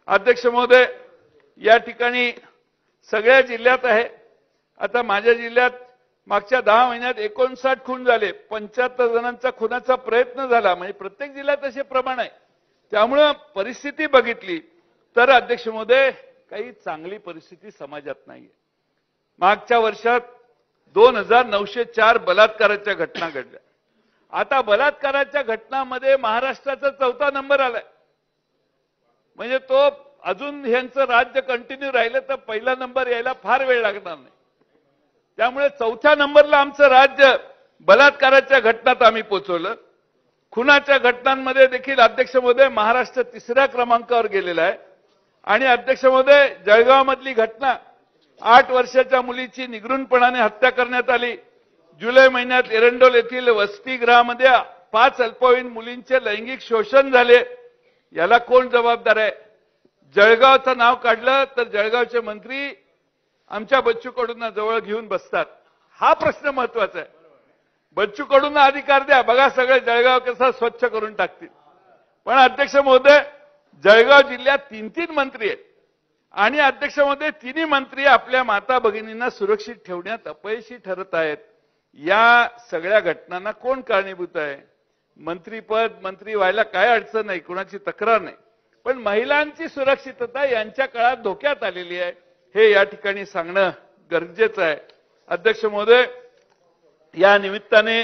अध्यक्ष महोदय, या ठिकाणी सगळ्या जिल्ह्यात आहे. आता माझ्या जिल्ह्यात मागच्या 10 महिन्यात 59 खून झाले, 75 जणांचा खुनाचा प्रयत्न झाला. म्हणजे प्रत्येक जिल्ह्यात असे प्रमाण आहे. त्यामुळे परिस्थिती बघितली तर अध्यक्ष महोदय काही चांगली परिस्थिती समाजात नाहीये. मागच्या वर्षात 2904 बलात्काराच्या घटना घडल्या. आता बलात्काराच्या घटनांमध्ये महाराष्ट्राचा 4था नंबर आलाय. म्हणजे तो अजून ह्यांचं राज्य कंटिन्यू राहिलं तर पहिला नंबर यायला फार वेळ लागणार नाही. त्यामुळे 4थ्या नंबरला आमचं राज्य बलात्काराच्या घटनात आम्ही पोहोचवलं. खुनाच्या घटनांमध्ये देखील अध्यक्ष महोदय महाराष्ट्र 3ऱ्या क्रमांकावर गेलेला आहे. आणि अध्यक्ष महोदय, जळगावमधली घटना, 8 वर्षाच्या मुलीची निगृणपणाने हत्या करण्यात आली. जुलै महिन्यात एरंडोल येथील वसतिगृहामध्ये 5 अल्पवयीन मुलींचे लैंगिक शोषण झाले. याला कोण जबाबदार आहे? जळगावचं नाव काढलं तर जळगावचे मंत्री आमच्या बच्चू कडूंना जवळ घेऊन बसतात. हा प्रश्न महत्वाचा आहे. बच्चू कडूंना अधिकार द्या, बघा सगळे जळगाव कसा स्वच्छ करून टाकतील. पण अध्यक्ष महोदय, जळगाव जिल्ह्यात 3 मंत्री आहेत आणि अध्यक्ष महोदय 3 मंत्री आपल्या माता भगिनींना सुरक्षित ठेवण्यात अपयशी ठरत आहेत. या सगळ्या घटनांना कोण कारणीभूत आहे? मंत्रीपद, मंत्री व्हायला काय अडचण नाही, कोणाची तक्रार नाही. पण महिलांची सुरक्षितता यांच्या काळात धोक्यात आलेली आहे, हे या ठिकाणी सांगणं गरजेचं आहे. अध्यक्ष महोदय, या निमित्ताने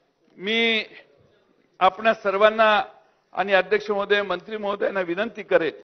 मी आपणा सर्वांना आणि अध्यक्ष महोदय, मंत्री महोदयांना विनंती करेन